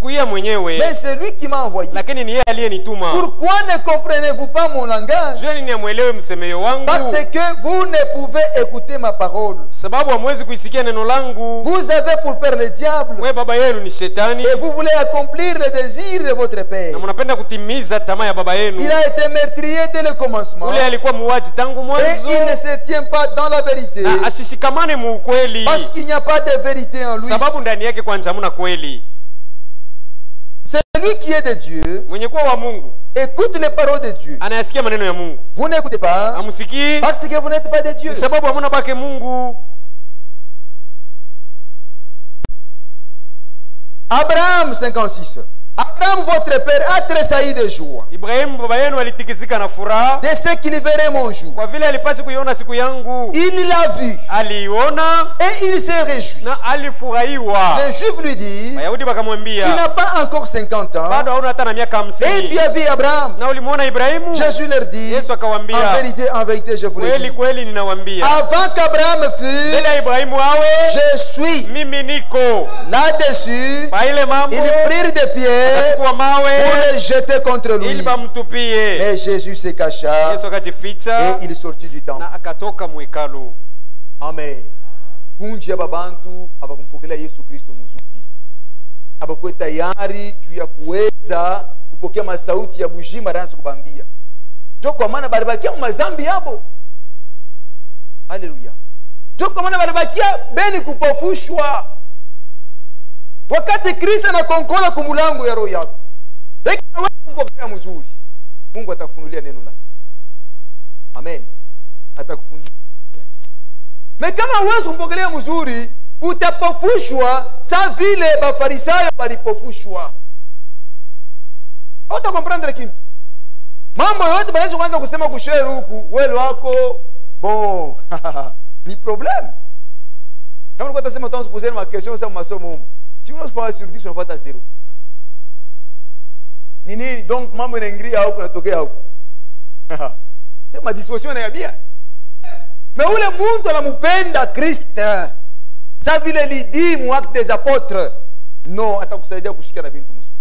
Sikuia mwenyewe, mais c'est lui qui m'a envoyé. lakini ni yeye aliyenituma. Pourquoi ne comprenez-vous pas mon langage? Je nini amuelewe msemeyo wangu? Parce que vous ne pouvez écouter ma parole. Sababu hamwezi kuisikia neno langu. Vous avez pour père le diable. Mwe baba yenu ni shetani. Et vous voulez accomplir les désirs de votre père. Na mnapenda kutimiza tamaa ya baba yenu. Il a été meurtrier dès le commencement. Ule alikuwa muuaji tangu mwanzo. Et il ne se tient pas dans la vérité. Na asishikamane mu ukweli. Parce qu'il n'y a pas de vérité en lui. Sababu ndani yake kwanza hamna kweli. C'est lui qui est de Dieu. Mwenye kuwa wa Mungu Écoute les paroles de Dieu. anayasikia maneno ya Mungu. Vous n'écoutez pas. Amusiki Parce que vous n'êtes pas de Dieu. sababu hamuna bake Mungu. Abraham 56. Abraham, votre père, a tressailli de joie Ibrahimu baba yenu alitikisika na furaha de ce qu'il verrait mon jour. kwa vile alipasi kuiona siku yangu. Il l'a vu Aliiona et il s'est réjoui. na alifurahiwa. Les Juifs lui disent, Wayahudi tu wakamwambia, n'as pas encore 50 ans bado hauna hata na miaka et tu 50 as vu Abraham. na ulimuona Ibrahimu? Jésus leur dit, Yesu akawaambia, en vérité, je vous le kweli dis. kweli ninawaambia, Avant qu'Abraham fût, mbele ya Ibrahimu awe je suis. mimi niko. Là-dessus, Kwa ile mambo ils prirent des pierres akachukua mawe pour les jeter contre lui. ili bamtupie. Mais Jésus se cacha Yesu akajificha et il sortit du temple. na akatoka mwekalu. Amen. Kunji ya babantu abakumpokelea Yesu Kristo mzuri. Abakuwe tayari juu ya kuweza kupokea masauti ya bujima ransu kubambia. Jo kwa maana balibakia mazambi yabo. Haleluya. Jo kwa maana balibakia beni kupofushwa. Wakati Kristo anakonkola kumulango ya roho yako. Lakini wewe kumpokea mzuri. Mungu atakufunulia neno lake. Amen. Atakufunulia. Mais kama uwezo kumpokelea mzuri, utapofushwa sa vile bafarisayo balipofushwa. Hata comprendre kintu. Mambo yote banaweza kuanza kusema kusheru huku, wewe wako bon. Ni problème. Kama ulikuwa utasema tu poser ma question sa masomo huko. Si unafanya sur 10 unapata 0. Nini donc mambo inaingilia huko natokea huko. Sema disposition ya bien. Mais ule muntu anamupenda Kristo. Sa vile lidi mu acte des apôtres. Non, atakusaidia kushika na bintu mzuri.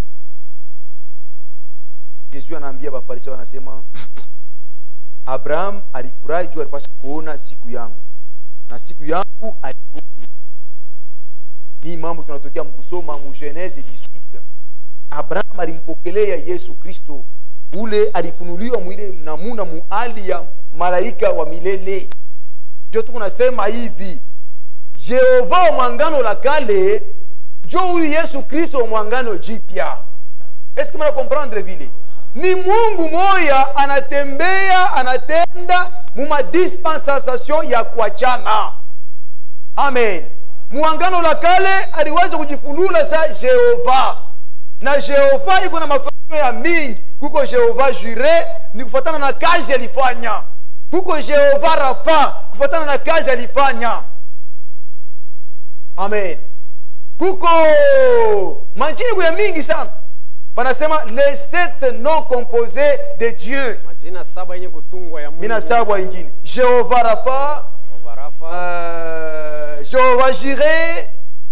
Yesu anaambia bafarisayo anasema Abraham alifurahi juu alipasha kuona siku yangu. Na siku yangu aliona. Ni mambo tunatokea mkusoma mu Genese 18. Abraham alimpokelea Yesu Kristo. Ule alifunuliwa mwile namuna muali ya malaika wa milele. Jo tunasema hivi, Jehova wa mwangano la kale, jo huyu Yesu Kristo wa mwangano jipya. Est-ce que mna comprendre vile? Ni Mungu moya anatembea, anatenda muma dispensation ya kuachana. Amen. Mwangano la kale aliweza kujifunula sa Jehova. Na Jehova iko na mafanikio ya mingi. Kuko Jehova Jire, ni kufuatana na kazi alifanya. Kuko Jehova Rafa, kufuatana na kazi alifanya. Amen. Kuko majina kwa mingi sana. Panasema les 7 noms composés de Dieu. Majina 7 yenye kutungwa ya Mungu. Mina 7 ingine. Jehova Rafa, Jehova Jire,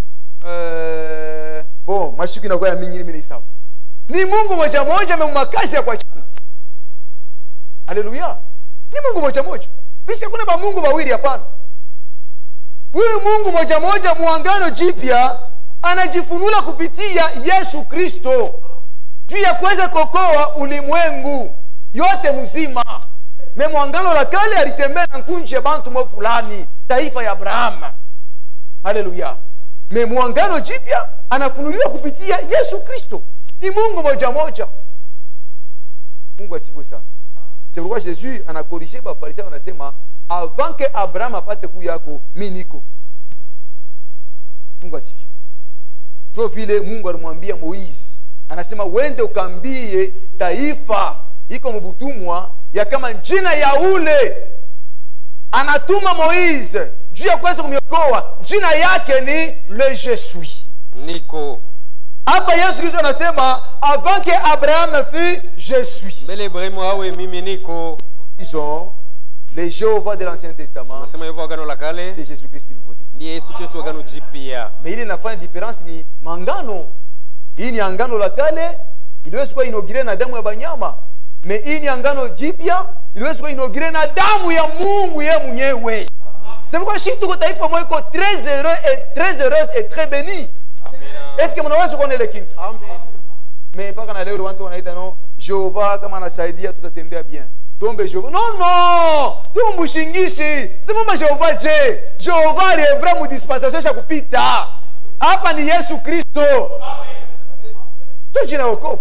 bon, mashiki na kwa ya mingi mimi sawa. Ni Mungu moja moja makazi ya kuachana. Haleluya. Ni Mungu moja moja. Bisi kuna ba Mungu bawili hapana. Huyu Mungu moja moja muangano jipya anajifunula kupitia Yesu Kristo. Juu ya kuweza kokoa ulimwengu yote mzima. Me muangano la kale alitembea na nkunji ya bantu mwa fulani, taifa ya Abraham. Haleluya. Me muangano jipya anafunuliwa kupitia Yesu Kristo. Ni Mungu moja moja. Mungu asifiwe sana. C'est pourquoi Jésus a corrigé ba farisayo anasema avant que Abraham apate ku yako mimi niko. Mungu asifiwe. Jo vile Mungu alimwambia Moize anasema wende ukambie taifa iko mbutumwa ya kama jina ya ule anatuma Moize juu ya kuweza kumiokoa jina yake ni le je suis. Niko. Hapa Yesu Kristo anasema avant que Abraham fût je suis. Mbele Ibrahimu awe mimi niko. Ils sont les Jéhovah de l'Ancien Testament. Nasema hivyo agano la kale. C'est Jésus Christ du Nouveau Testament. Ndiye Yesu Kristo agano jipya. Mais il n'a pas une différence ni mangano. Hii ni agano la kale, iliweza kuwa inaugire na damu ya banyama. Mais hii ni agano jipya, iliweza kuwa inaugire na damu ya Mungu yeye mwenyewe. C'est pourquoi si tuko taifa moja iko très heureuse et très bénie. Est-ce que mnaweza kuona ile kitu? Amen. Mais paka na leo watu wanaita no Jehova kama anasaidia tutatembea bien. Tombe Jehova. Non, tumbushingishi. Sema Jehova je. Jehova est vraiment dispensation ya kupita. Hapa ni Yesu Kristo. Amen. Tu jina wokovu.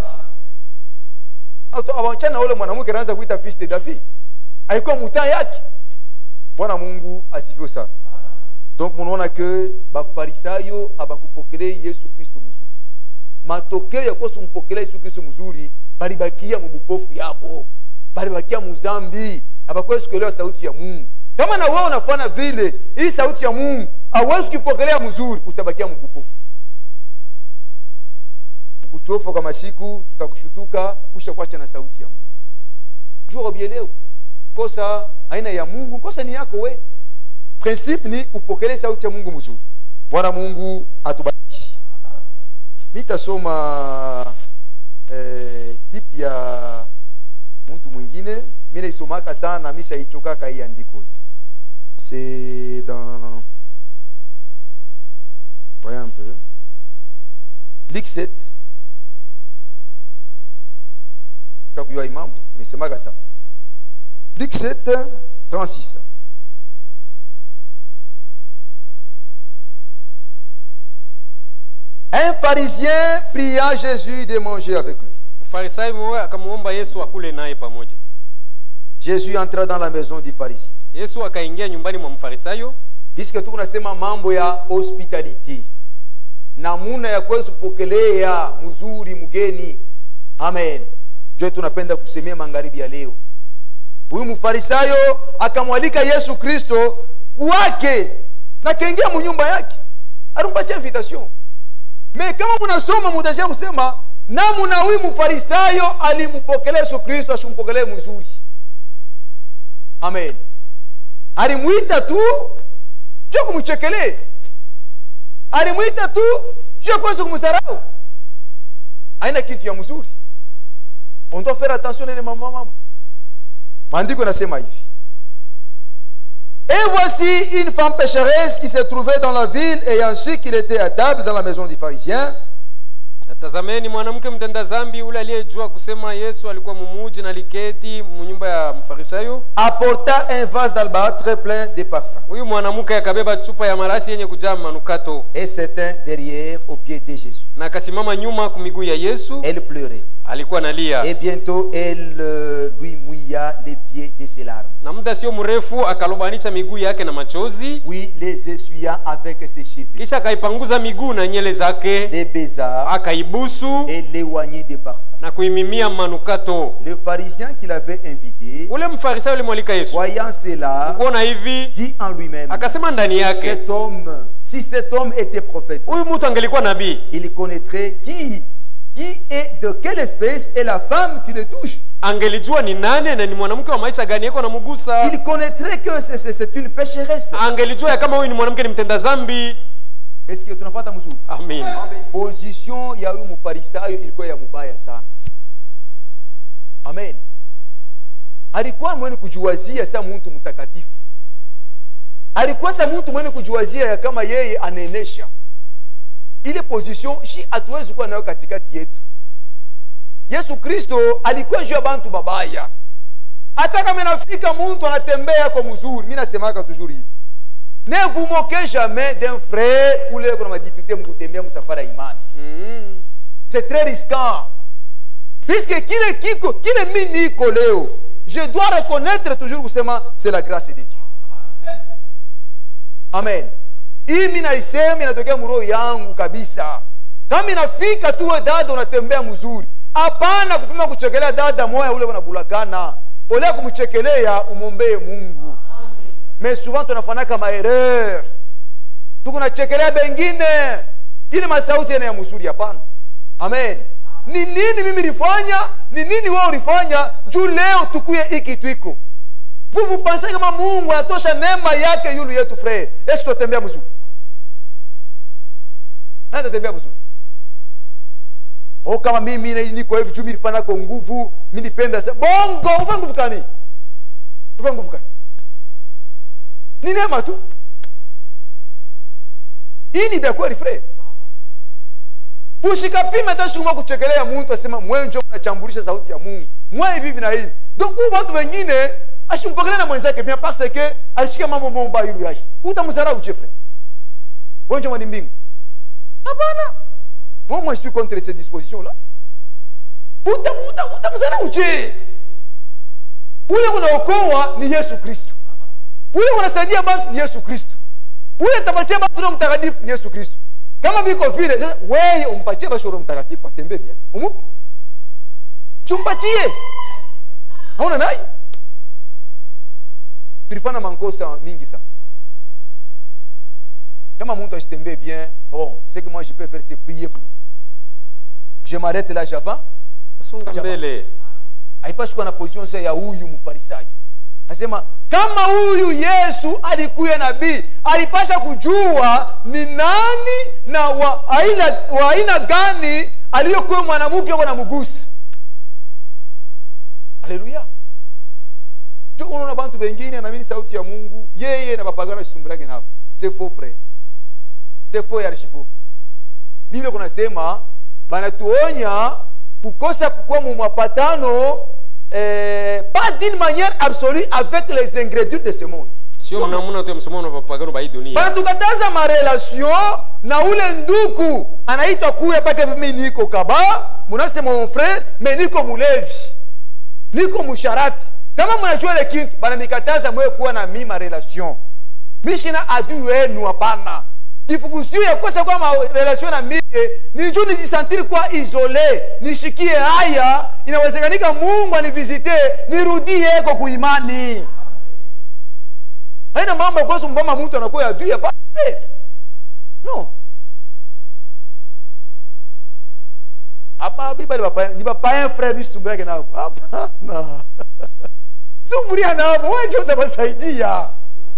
Awachana ule mwanamke anaanza kuita fils de David. Haikuwa mtaa yake. Bwana Mungu asifiwe sana. Donc mnaona que bafarisayo abakupokele Yesu Kristo mzuri. Matokeo ya kosa kumpokela Yesu Kristo mzuri, balibakia mbupofu yabo. Balibakia muzambi, abakwezi kuelewa sauti ya Mungu. Kama na wewe unafanya vile, hii sauti ya Mungu, hauwezi kupokelea mzuri, utabakia mbupofu. Ukuchofa kwa masiku, tutakushutuka, ushakuacha na sauti ya Mungu. Jua bieleo. Kosa aina ya Mungu, kosa ni yako we. Principe ni upokele sauti ya Mungu mzuri. Bwana Mungu atubariki. Nitasoma tip ya mtu mwingine. Mimi naisomaka sana, misha ichokaka hii andiko. C'est dans voyons un peu. Luc 7. Kakuyua imambo, nisemaka sana. Luc 7, 36. Un pharisien pria Jésus de manger avec lui. Mfarisayo mmoja akamuomba Yesu akule naye pamoja. Jésus entra dans la maison du pharisien. Yesu akaingia nyumbani mwa mfarisayo. Puisque tunasema mambo ya hospitality. Namuna ya kuweza kupokelea mzuri mgeni. Amen. Ndio tunapenda kusemea magharibi ya leo. Huyu mfarisayo akamwalika Yesu Kristo kwake na kaingia mnyumba yake. Alimpatia invitation. Mais kama mnasoma mtajia kusema namna huyu mfarisayo alimpokelea Yesu Kristo ashimpokelee mzuri. Amen. Alimuita tu sio kumchekelea. Alimuita tu sio kuweza kumsarau. Haina kitu ya mzuri. On doit faire attention à maman. Maandiko nasema hivi. Et voici une femme pécheresse qui se trouvait dans la ville ayant su qu'il était à table dans la maison du pharisien. Tazameni mwanamke mtenda zambi ule aliyejua kusema Yesu alikuwa mumuji na liketi mnyumba ya mfarisayo. Apporta un vase d'albâtre plein de parfums. Huyu mwanamke akabeba chupa ya marasi yenye kujaa manukato. Et s'était derrière aux pieds de Jésus. Na akasimama nyuma kwa miguu ya Yesu. Elle pleurait. Alikuwa analia. Et bientôt elle lui mouilla les pieds de ses larmes. Na muda sio mrefu akalobanisha miguu yake na machozi. Oui, les essuya avec ses cheveux. Kisha akaipanguza miguu na nyele zake. Les baisa. Akaibusu. Et l'éloigner des parfums. Na kuimimia manukato. Le pharisien qui l'avait invité, ule mfarisayo alimwalika Yesu, voyant cela, kuona hivi, dit en lui-même, akasema ndani yake, cet homme, si cet homme était prophète, huyu mtu angelikuwa nabii, il connaîtrait qui est de quelle espèce est la femme qui le touche. Angelijua ni nani na ni mwanamke wa maisha gani yako anamugusa. Il connaîtrait que c'est une pécheresse. Angelijua ya kama huyu ni mwanamke ni mtenda zambi. Est-ce que tunafuata mzuri? Amen. Position ya huyu mfarisayo ilikuwa ya mubaya sana. Amen. Alikuwa mwenye kujiwazia sa mtu mtakatifu. Alikuwa sa mtu mwenye kujiwazia ya kama yeye anenesha. Ile position shi hatuwezi kuwa nayo katikati yetu. Yesu Kristo alikuwa juu ya bantu babaya. Hata kama nafika mtu anatembea kwa mzuri, mimi nasemaka toujours hivi. Ne vous moquez jamais d'un frère ou le kuna difficulté mkutembea msafara imani. C'est très risquant. Puisque kile mimi niko leo, je dois reconnaître toujours kusema c'est la grâce de Dieu. Amen. Hii mimi naisema inatokea mroho yangu kabisa. Kama inafika tu dada unatembea mzuri, hapana kupima kuchekelea dada moya ule unabulakana. Ole kumchekelea umuombee Mungu. Mais souvent tunafanya kama erreur. Tukunachekelea bengine ili masauti yana ya mzuri hapana. Amen. Ni nini mimi nilifanya? Ni nini wewe ulifanya? Juu leo tukuye hiki twiko. Vous pensez kama Mungu anatosha neema yake yulu yetu frère. Est-ce que tutembea mzuri? Nani tutembea mzuri? Oh, kama mimi niko hivi juu mimi nifanya kwa nguvu, mimi nipenda sana. Bongo, ufanye nguvu gani? Ufanye nguvu gani? Ni neema tu. Hii ni kweli frère. Ushikapima hata shikuma kuchekelea mtu asema mwenjo unachambulisha sauti ya Mungu. Mwa hivi na hivi. Donc watu wengine ashimpokana na mwenzake bien parce que alishika mambo momba yule yake. Utamzarau Jeffrey. Mwenjo mwani mbingu. Hapana. Moi je suis contre ces dispositions là. Utamzarau je. Ule unaokoa ni Yesu Kristo. Ule unasaidia watu ni Yesu Kristo. Ule tapatia watu Roho Mtakatifu ni Yesu Kristo. Kama biko vile sasa wewe umpatie basi Roho Mtakatifu atembee bien. Umupe. Chumpatie. Hauna naye. Tulifanya mankosa mingi sana. Kama mtu asitembee bien, bon, c'est que moi je peux faire c'est prier pour. Je m'arrête là j'avance. Songa mbele. Haipashi kuwa na position ya huyu mfarisayo. Nasema kama huyu Yesu alikuwa nabii, alipasha kujua ni nani na wa aina gani aliyokuwa mwanamke wa mgusi. Haleluya. Jo unaona bantu wengine anaamini sauti ya Mungu, yeye na papagana sisumbulake nao. C'est faux frère. C'est faux ya archifu. Biblia kunasema banatuonya kukosa kukuwa mu mapatano pas d'une manière absolue avec les ingrédients de ce monde. Sio mnamuna tu msomo wa papagano ba hii dunia. Bana tukataza ma relation na ule nduku anaitwa kuya pake mimi niko kaba, mnasema mon frère, mais niko mulevi. Niko musharati. Kama mnajua ile kitu, bana nikataza mwe kuwa na mimi ma relation. Mishina adui wenu hapana. Kifugusio ya kosa kwa ma relation na mimi, ni njoo nijisantiri kwa isolé, nishikie haya, inawezekanika Mungu anivisite, nirudie kwa kuimani. Haina mambo kwa sababu mama mtu anakuwa adui hapa. No. Hapa Biblia ni baba frère ni sumbulake nao. Hapana. Sumbulia nao, wewe utabasaidia.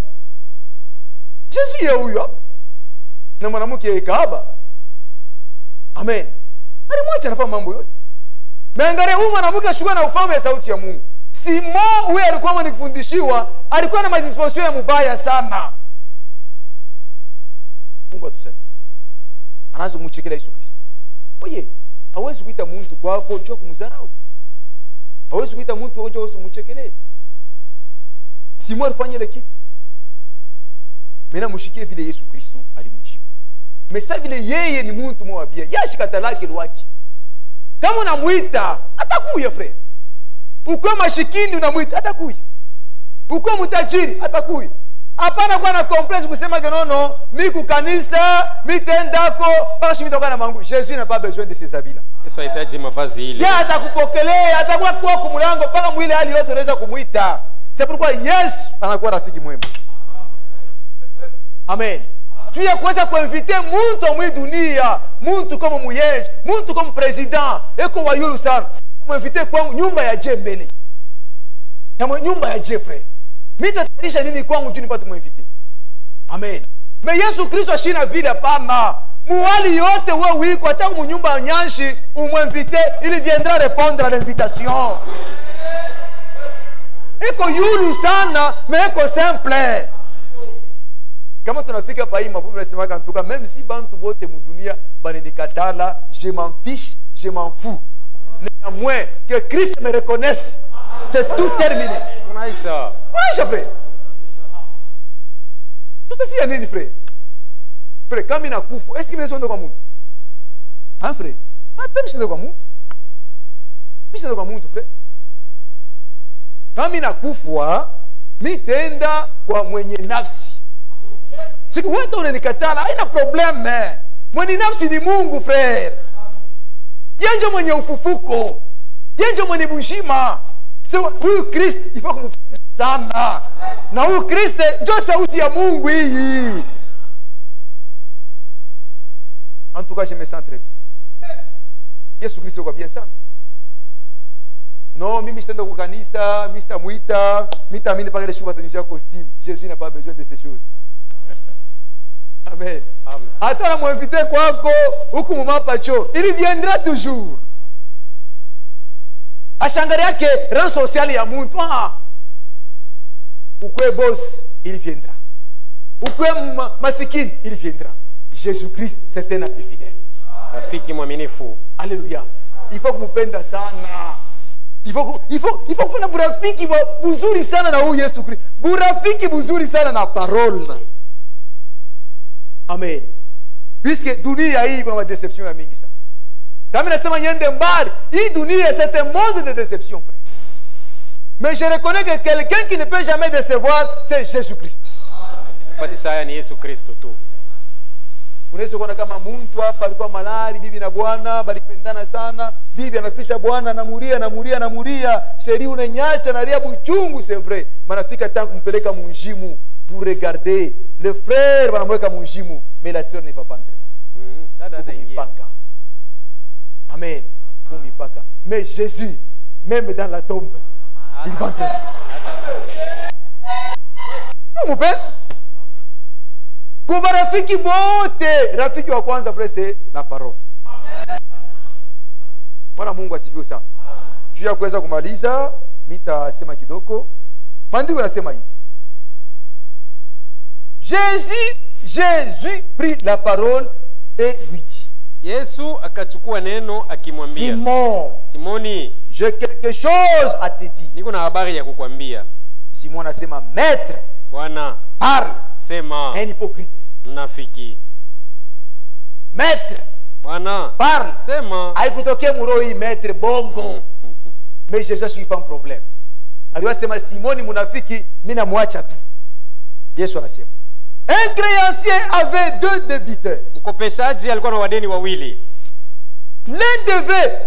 Yesu yeye huyo. Na mwanamke kahaba. Amen. Alimwacha anafanya mambo yote. Meangalia huyu mwanamke ashukua na ufahamu ya sauti ya Mungu. Simo huyu alikuwa mwanifundishiwa, alikuwa na madisposition ya mubaya sana. Mungu atusaidie. Anaanza kumchekela Yesu Kristo. Oye, hawezi kuita mtu kwako njoo kumdharau. Hawezi kuita mtu njoo usimchekelee. Simo alifanya ile kitu. Mena mushikie vile Yesu Kristo alimjibu. Mesa vile yeye ni mtu mwabia. Yashika talaki lwaki. Kama unamuita, atakuya frère. Uko mashikini unamuita, atakuya. Uko mtajiri, atakuya. Hapana kwa na complexe kusema que non, mi ku kanisa, mi tendako, pas shimita kwa na mangu. Jésus n'a pas besoin de ces habits-là. Yesu hahitaji mavazi ile. Ya atakupokelea, atakuwa kwa kumulango paka mwili hali yote unaweza kumuita. C'est pourquoi Yesu anakuwa rafiki mwema. Amen. Tu ya kuweza kuinviter mtu mwe dunia, mtu kama muyeje, mtu kama president, eko wa yulu sana. Muinviter kwangu nyumba ya je mbele. Kama nyumba ya je frère. Mimi tatarisha nini kwangu juu nipate muinviter. Amen. Mais Yesu Kristo ashina vile hapana. Muhali yote wewe wiko hata mu nyumba ya nyanshi umuinviter, il viendra répondre à l'invitation. Eko yulu sana, mais eko simple. Kama tunafika pa hii mafumu nasema kantuka même si bantu bote mu dunia baninikatala, je m'en fiche, je m'en fous. Néanmoins que Christ me reconnaisse, c'est tout terminé. Unaisha. Unaisha frère. Tutafia nini frère? Frère kama inakufa, est-ce que mimi ndo kwa mtu? Hein frère? Hata mimi ndo kwa mtu. Mimi ndo kwa mtu frère. Kama inakufa, mimi tenda kwa mwenye nafsi. Siku wewe unanikatala, haina probleme. Mwenye nafsi ni Mungu frère. Yenjo mwenye ufufuko. Yenjo mwenye bushima. Sasa huyu Kristo ifaa kumpenda sana. Na huyu Kristo ndio sauti ya Mungu hii. En tout cas, je me sens très bien. Yesu Kristo kwa bien sana. Non, mimi sitaenda kwa kanisa, mimi sitamuita, mimi tamini paka ile shuba atanisha costume. Jésus n'a pas besoin de ces choses. Amen. Amen. Hata na mwinvite kwako huku mumapa cho, il viendra toujours. Ashangari yake rang social ya muntu. Ukwe boss, il viendra. Ukwe masikini, il viendra. Jésus-Christ, c'est un ami fidèle. Rafiki mwaminifu. Alléluia. Il faut kumpenda sana. Il faut kufanya burafiki buzuri sana na huyu Yesu Kristo. Burafiki buzuri sana na parole. Amen. Puisque dunia hii kuna deception ya mingi sana. Kama nasema nyende mbali, hii dunia c'est un monde de déception, frère. Mais je reconnais que quelqu'un qui ne peut jamais décevoir, c'est Jésus-Christ. Patisa haya ni Yesu Kristo tu. Unaweza kuona kama mtu hapa alikuwa malari, bibi na bwana balipendana sana, bibi anafisha bwana anamuria, sheri unanyacha na lia buchungu, c'est vrai. Manafika tangu kumpeleka munjimu pour regarder le frère wanamweka munjimu, mais la sœur ne va pas entrer. Amen. Pour mipaka. Mais Jésus, même dans la tombe, il va entrer. Mon père. Kwa rafiki bote, rafiki wa kwanza frère c'est la parole. Bwana Mungu asifiwe sana. Juu ya kuweza kumaliza, nitasema kidogo. Maandiko yanasema hivi. Jésus prit la parole et lui dit. Yesu akachukua neno akimwambia, Simoni, j'ai quelque chose à te dire. Niko na habari ya kukwambia. Simon anasema, maître, Bwana, parle. Sema. Un hypocrite. Mnafiki. Maître, Bwana, parle. Sema. Haikutokea muroi maître bongo. Mais Jésus lui fait un problème. Aliwa sema Simoni munafiki, mimi namwacha tu. Yesu anasema, un créancier avait deux débiteurs. Mkopeshaji alikuwa na wadeni wawili. L'un devait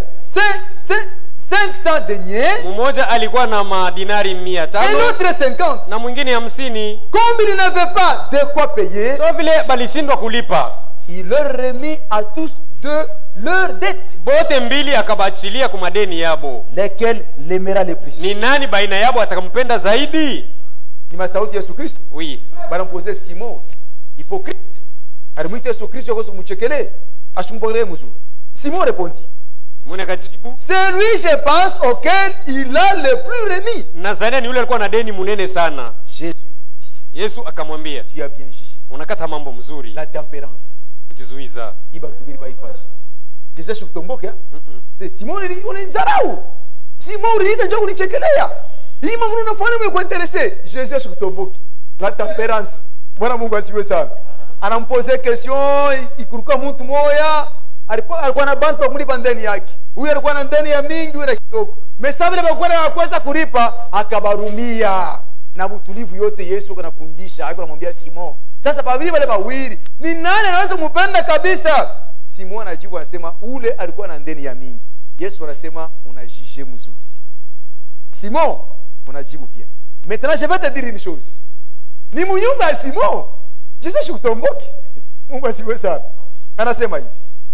500 deniers. Mmoja alikuwa na madinari 500. Et l'autre 50. Na mwingine 50. Comme il n'avait pas de quoi payer, so vile balishindwa kulipa, il leur remit à tous de leurs dettes. Bote mbili akabachilia kwa madeni yabo. Lesquels l'aimera le plus? Ni nani baina yabo atakampenda zaidi? Ni masauti Yesu Kristo. Oui. Banampoze Simon, hypocrite. Alimwita Yesu Kristo kwa kumchekele, ashumbore mzuri. Simon répondit. Simon akajibu, c'est lui je pense auquel il a le plus remis. Nazania ni yule alikuwa na deni munene sana. Jésus. Yesu akamwambia, tu as bien jugé. Unakata mambo mzuri. La tempérance. Kujizuiza. Ibarutubiri baifaje. Jésus shukutomboka. Simon ni unanizarau. Simon uliita njoo unichekelea. Hii mambo unafanya umekuinteresse. Jésus shukutomboka. La tempérance. Bwana Mungu asiwe sana. Anampoze question, ikuruka mtu moya, alikuwa na bantu wakulipa ndani yake. Huyu alikuwa na ndani ya mingi, huyu na kidogo. Mesabile bakwenda kuweza kulipa, akabarumia. Na utulivu yote Yesu anafundisha, anamwambia Simon, sasa pabili wale bawili, ni nani anaweza kumpenda kabisa? Simon anajibu anasema ule alikuwa na ndani ya mingi. Yesu anasema unajije mzuri. Simon, unajibu bien. Maintenant je vais te dire une chose. Ni munyumba ya Simon. Jésus shukutomboki. Mungu asiwe sana. Anasema hivi.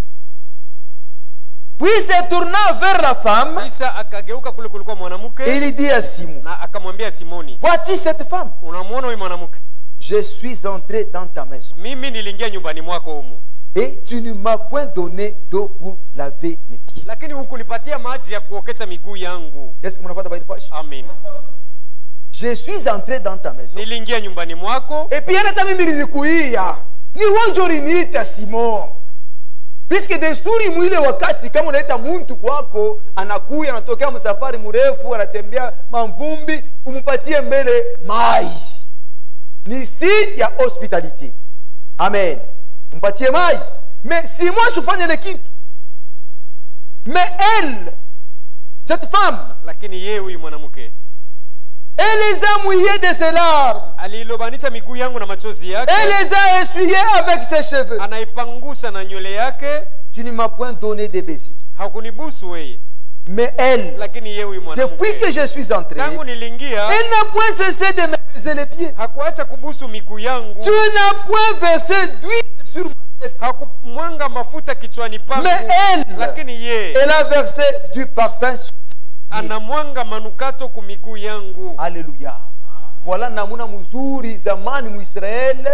Puis se tournant vers la femme, kisha akageuka kule kulikuwa mwanamke, il dit à Simon, na akamwambia Simoni, vois-tu cette femme? Unamuona huyu mwanamke? Je suis entré dans ta maison. Mimi niliingia nyumbani mwako humu. Et tu ne m'as point donné d'eau pour laver mes pieds. Lakini hukunipatia maji ya kuokesha miguu yangu. Est-ce que mnapata Bible page? Amen. Je suis entré dans ta maison. Niliingia nyumbani mwako. Et puis hata mimi nilikuia. Ni wanjo liniita Simon. Puisque desturi mwile wakati kama unaita mtu kwako, anakuya anatokea msafari mrefu, anatembea mamvumbi, umupatie mbele mai. Ni si ya hospitality. Amen. Umpatie mai. Mais si moi je fais le kitu. Mais elle, cette femme, lakini yeye huyu mwanamke, elle les a mouillés de ses larmes. Alilobanisha miguu yangu na machozi yake. Elle les a essuyés avec ses cheveux. Anaipangusha na nywele yake. Tu ne m'as point donné de baiser. Hakunibusu wewe. Mais elle, lakini yeye huyu mwanamke, depuis que je suis entré, tangu nilingia, elle n'a point cessé de me baiser les pieds. Hakuacha kubusu miguu yangu. Tu n'as point versé d'huile sur ma tête. Hakumwanga mafuta kichwani pangu. Mais elle, lakini yeye, elle a versé du parfum sur anamwanga manukato ku miguu yangu. Alléluia. Voilà namuna mzuri zamani mu Israel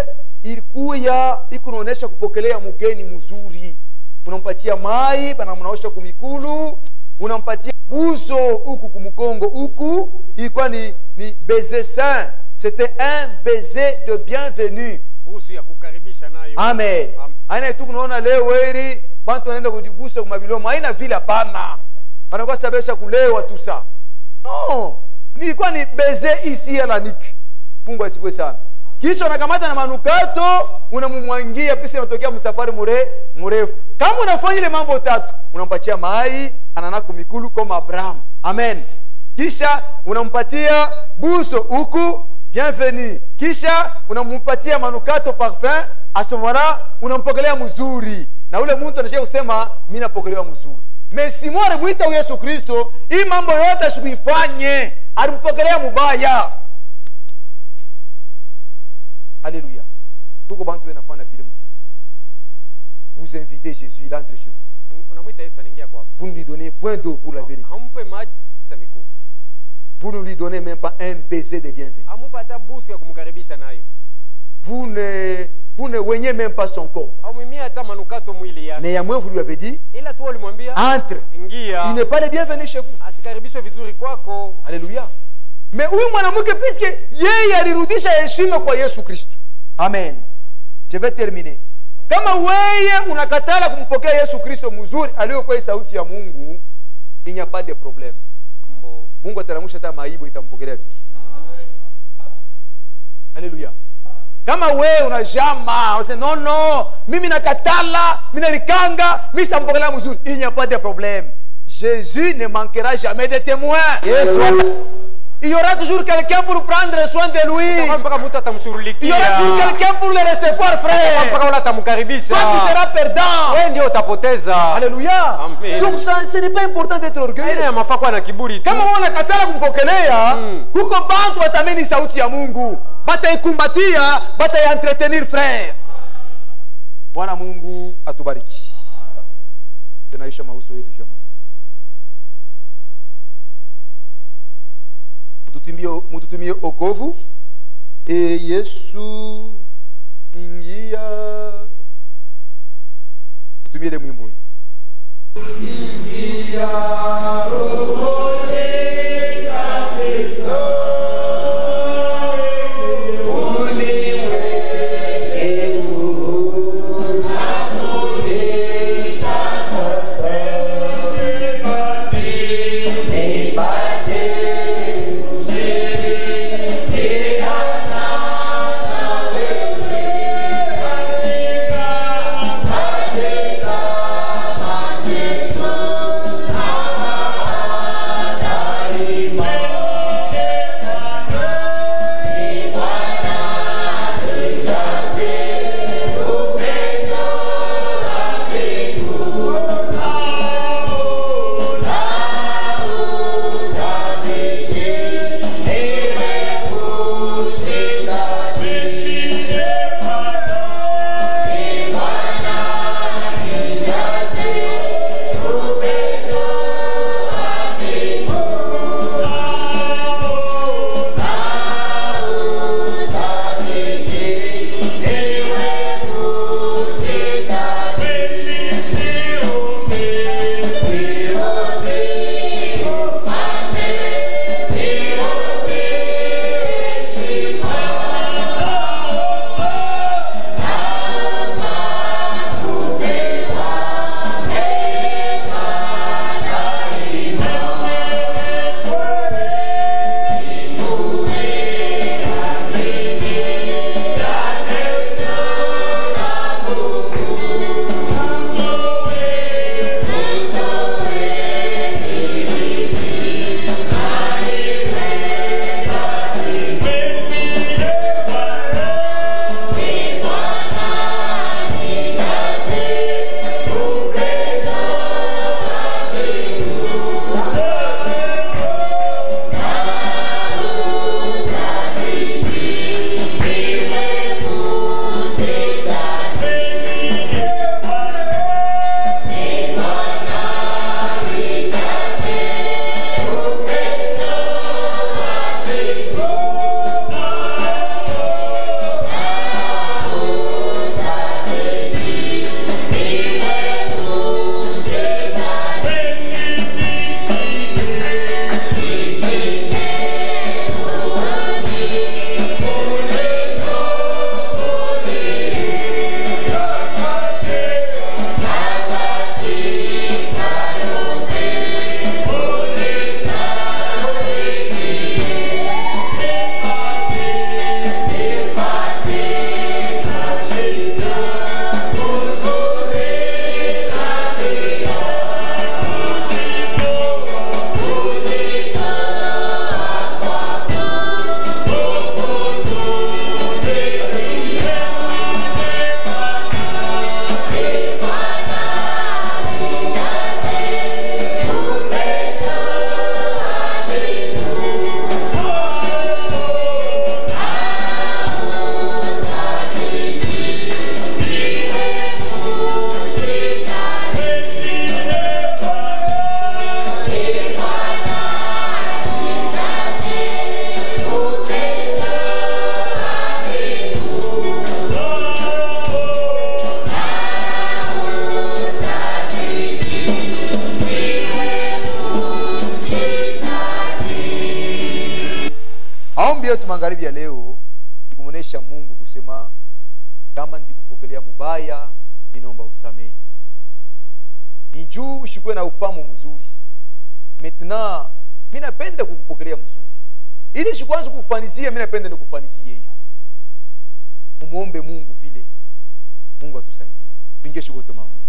ilikuya ikunaonesha kupokelea mgeni mzuri. Unampatia mai bana, mnaosha kumikulu, unampatia buso huku kumkongo huku, ilikuwa ni baiser saint. C'était un baiser de bienvenue. Busu ya kukaribisha nayo. Amen. Aina tu kunaona leo weri bantu wanaenda kujibusa kwa mabilomo, haina vile hapana. Wanakuwa sabesha kulewa tu sa. No, nilikuwa ni baiser ici à la nuque. Mungu asifiwe sana. Kisha unakamata na manukato, unamumwangia pisi inatokea msafari mrefu. Kama unafanya ile mambo tatu, unampatia mai, ananaku mikulu kama Abraham. Amen. Kisha unampatia buso huku, bienvenue. Kisha unampatia manukato parfum, asomara unampokelea mzuri. Na ule mtu anashia kusema mimi napokelewa mzuri. Mesimo alimuita Yesu Kristo, hii mambo yote asikuifanye, alimpokelea mubaya. Alléluia. Tuko bantu benafanya vile mkimu. Vous invitez Jésus, il entre chez vous. Unamuita Yesu anaingia kwako. Vous ne lui donnez point d'eau pour laver les pieds. Hampe maji za miguu. Vous ne lui donnez même pas un baiser de bienvenue. Hampa hata busu ya kumkaribisha nayo. Vous ne oignez même pas son corps. Hamumimia hata manukato mwili yake. Néanmoins, vous lui avez dit, Ila tu ulimwambia entre. ingia. Il n'est pas le bienvenu chez vous. Asikaribishwe vizuri kwako. Alléluia. Mais huyu mwanamke puisque yeye alirudisha heshima kwa Yesu Kristo. Amen. Je vais terminer. Kama wewe unakatala kumpokea Yesu Kristo mzuri aliyokuwa sauti ya Mungu, il n'y a pas de problème. Mungu ataramusha hata maibo itampokelea vizuri. Alléluia. Kama wewe unajama, unasema no, mimi nakatala, mimi nalikanga, mimi sitampokelea mzuri, il n'y a pas de problème. Jésus ne manquera jamais de témoins. Yesu Il y aura toujours quelqu'un pour prendre soin de lui. Il y aura toujours quelqu'un pour le recevoir, frère. Toi, tu seras perdant. Alléluia. Donc, ce n'est pas important d'être orgueilleux. Kama wana katala kumpokelea, kuko bantu watameni sauti ya Mungu. Bataikumbatia, bataientretenir, frère. Bwana Mungu atubariki. Tunaisha mauso yetu jamaa. Mututumie okovu. Yesu ingia. Tutumie ile mwimbo. Ingia rohoni kabisa. Mungu kusema kama ndikupokelea mubaya ninaomba usamehe. Ni juu ushikwe na ufahamu mzuri. Maintenant mimi napenda kukupokelea mzuri. Ili shikwanza kukufanisia mimi napenda nikufanisie hiyo. Umuombe Mungu vile. Mungu atusaidie. Pinge shughuli.